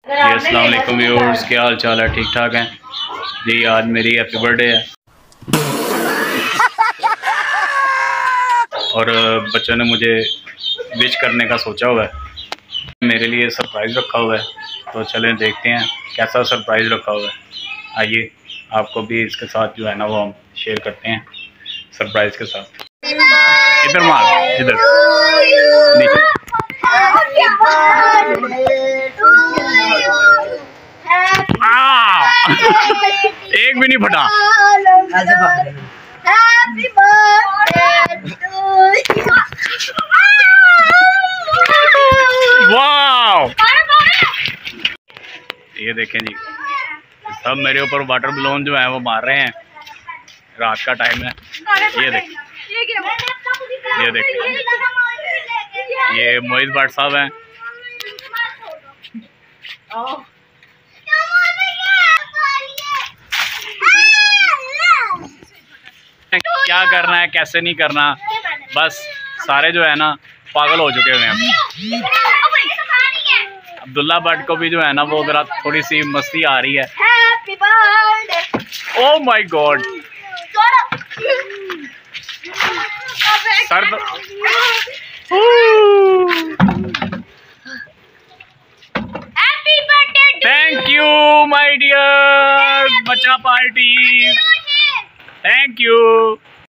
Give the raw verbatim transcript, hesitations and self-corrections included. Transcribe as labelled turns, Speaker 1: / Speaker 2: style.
Speaker 1: जी अस्सलाम वालेकुम व्यूअर्स, क्या हाल चाल है? ठीक ठाक हैं जी। आज मेरी हैप्पी बर्थडे है और बच्चों ने मुझे विश करने का सोचा हुआ है, मेरे लिए सरप्राइज़ रखा हुआ है। तो चलें देखते हैं कैसा सरप्राइज़ रखा हुआ है। आइए आपको भी इसके साथ जो है ना वो हम शेयर करते हैं सरप्राइज़ के साथ। इधर मार, इधर नीचे। एक भी नहीं फटा।
Speaker 2: Happy birthday to you.
Speaker 1: वाह, ये देखें जी, सब मेरे ऊपर वाटर बलून जो है वो मार रहे हैं। रात का टाइम है। ये देखें, ये देखें, ये मोहित भट्ट साहब हैं। क्या करना है कैसे नहीं करना, बस सारे जो है ना पागल हो चुके हुए हैं। अब्दुल्ला भट्ट को भी जो है ना वो जरा थोड़ी सी मस्ती आ रही है।
Speaker 2: Happy birthday.
Speaker 1: Oh my god, sir
Speaker 2: happy birthday.
Speaker 1: Thank you my dear बच्चा पार्टी, थैंक यू।